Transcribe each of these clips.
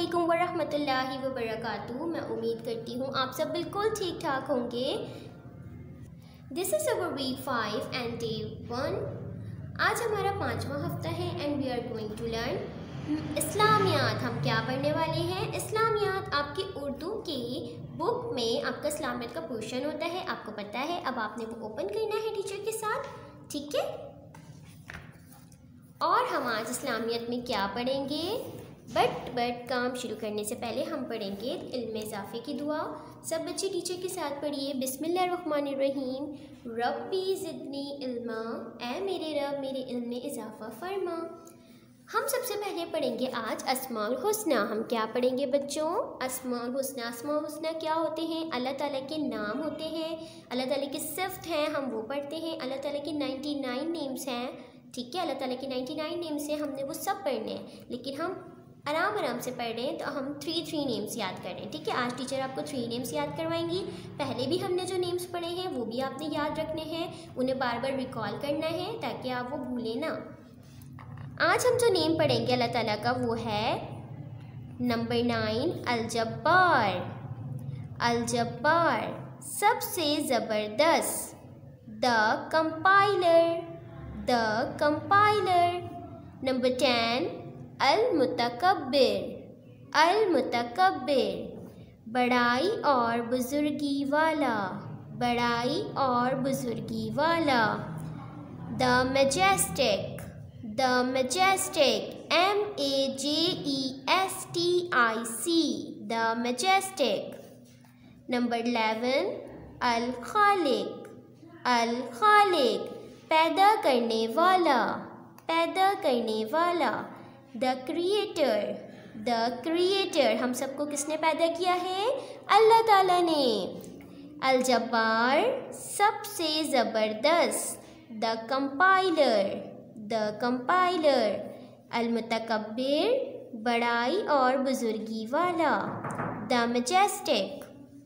अस्सलामुअलैकुम वरहमतुल्लाहि वबरकातुहू। मैं उम्मीद करती हूँ आप सब बिल्कुल ठीक ठाक होंगे। This is our week 5 and day 1। आज हमारा 5वां हफ्ता है and we are going to learn इस्लामियात। हम क्या पढ़ने वाले हैं? इस्लामियात आपकी उर्दू की बुक में आपका इस्लामियात का पोर्शन होता है, आपको पता है। अब आपने वो ओपन करना है टीचर के साथ, ठीक है। और हम आज इस्लामियत में क्या पढ़ेंगे? बट काम शुरू करने से पहले हम पढ़ेंगे इल्म इज़ाफ़े की दुआ। सब बच्चे टीचर के साथ पढ़िए। बिस्मिल्लाहिर्रहमानिर्रहीम। रब्बी ज़िदनी इल्मा, ऐ मेरे रब मेरे इल्म में इजाफ़ा फरमा। हम सबसे पहले पढ़ेंगे आज अस्माउल हुस्ना। हम क्या पढ़ेंगे बच्चों? अस्माउल हुस्ना। अस्माउल हुस्ना क्या होते हैं? अल्लाह ताला के नाम होते हैं, अल्लाह ताला के सिफ़त हैं, हम वो पढ़ते हैं। अल्लाह ताला के 99 नेम्स हैं, ठीक है। अल्लाह ताला के 99 नेम्स हैं, हमने वो सब पढ़ने हैं, लेकिन हम आराम से पढ़ रहे हैं तो हम 3 नेम्स याद कर रहे हैं, ठीक है। आज टीचर आपको 3 नेम्स याद करवाएंगी। पहले भी हमने जो नेम्स पढ़े हैं वो भी आपने याद रखने हैं, उन्हें बार बार रिकॉल करना है ताकि आप वो भूलें ना। आज हम जो नेम पढ़ेंगे अल्लाह ताला का वो है नंबर 9 अल-जब्बार। अल-जब्बार सबसे ज़बरदस्त। The compiler, the compiler. Number 10 अल-मुतकब्बिर, अल-मुतकब्बिर बड़ाई और बुजुर्गी वाला, बड़ाई और बुजुर्गी वाला। The majestic, the majestic MAJESTIC, the majestic. Number 11 अल-खालिक, अल-खालिक पैदा करने वाला, पैदा करने वाला। द क्रिएटर, द क्रिएटर हम सबको किसने पैदा किया है? अल्लाह ताला ने। अल-जब्बार सबसे ज़बरदस्त। The compiler, the compiler. अल-मुतकब्बिर बड़ाई और बुजुर्गी वाला। द मैजेस्टिक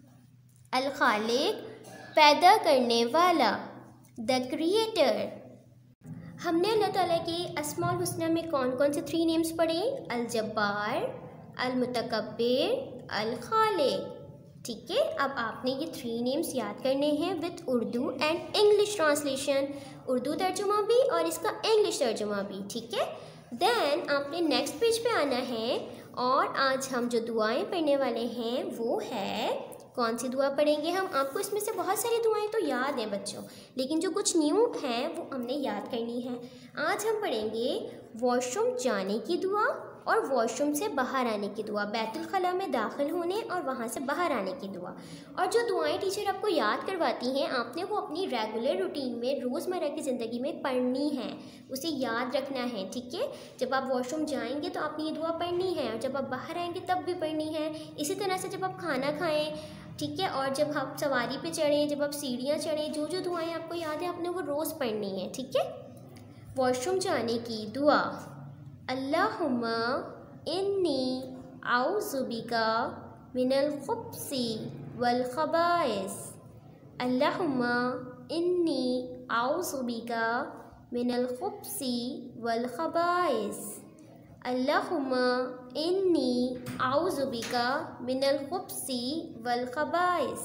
अल-खालिक पैदा करने वाला। The creator. हमने अल्लाह ताला के अस्माउल हुस्ना में कौन कौन से 3 नेम्स पढ़े? अल-जब्बार, अल-मुतकब्बिर, अल-खालिक, ठीक है। अब आपने ये 3 नेम्स याद करने हैं with Urdu and English translation, Urdu तर्जुमा भी और इसका इंग्लिश तर्जुमा भी, ठीक है। देन आपने नेक्स्ट पेज पे आना है और आज हम जो दुआएं पढ़ने वाले हैं वो है, कौन सी दुआ पढ़ेंगे हम? आपको इसमें से बहुत सारी दुआएं तो याद हैं बच्चों, लेकिन जो कुछ न्यू हैं वो हमने याद करनी है। आज हम पढ़ेंगे वॉशरूम जाने की दुआ और वॉशरूम से बाहर आने की दुआ, बैतुल खला में दाखिल होने और वहाँ से बाहर आने की दुआ। और जो दुआएं टीचर आपको याद करवाती हैं आपने वो अपनी रेगुलर रूटीन में रोज़मर्रा की ज़िंदगी में पढ़नी है, उसे याद रखना है, ठीक है। जब आप वॉशरूम जाएंगे तो आपने ये दुआ पढ़नी है और जब आप बाहर आएंगे तब भी पढ़नी है। इसी तरह से जब आप खाना खाएँ, ठीक है, और जब आप सवारी पे चढ़ें, जब आप सीढ़ियाँ चढ़ें, जो जो दुआएं आपको याद है आपने वो रोज़ पढ़नी है, ठीक है। वॉशरूम जाने की दुआ। अल्लाहुम्मा इन्नी औज़ु बिका मिनल खुब्सी वल खबाइस। अल्लाहुम्मा इन्नी औज़ु बिका मिनल खुब्सी वल खबाइस। अल्लाहुम्मा इन्नी औज़ु बिका मिनल खुब्सी वल खबाइस।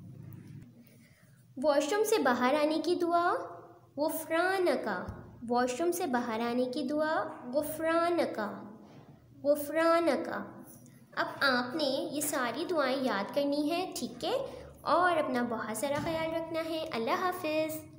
वॉशरूम से बाहर आने की दुआ गुफ़रानका। वॉशरूम से बाहर आने की दुआ गुफ़रानका, गुफ़रानका। अब आपने ये सारी दुआएं याद करनी है, ठीक है, और अपना बहुत सारा ख्याल रखना है। अल्लाह हाफ़िज़।